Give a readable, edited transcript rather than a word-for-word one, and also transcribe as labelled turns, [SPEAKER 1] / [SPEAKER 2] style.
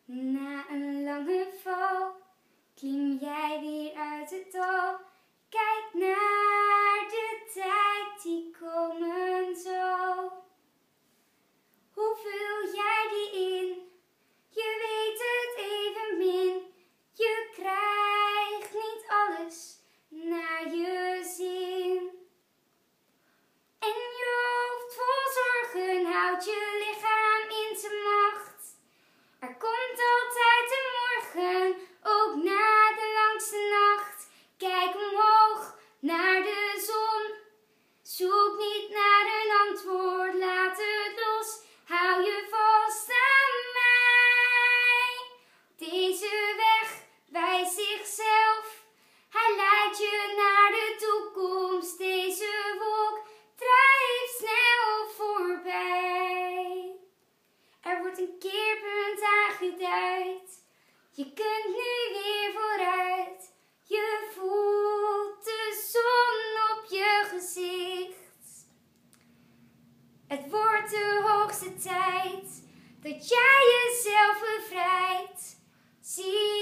[SPEAKER 1] Na een lange val klim jij weer uit het dal. Kijk naar de tijd die komen zal. Hoe vul jij die in? Je weet het evenmin. Je krijgt niet alles naar je zin. En je hoofd vol zorgen houdt je lichaam in zijn macht. Er komt altijd een morgen, ook na de langste nacht. Kijk omhoog naar de zon. Zoek niet naar een antwoord, laat het los. Hou je vast aan mij. Deze weg wijst zichzelf. Hij leidt je naar de toekomst. Deze wolk drijft snel voorbij. Er wordt een keerpunt aangeduid. Je kunt nu weer vooruit. Je voelt de zon op je gezicht. Het wordt de hoogste tijd dat jij jezelf bevrijdt. Zie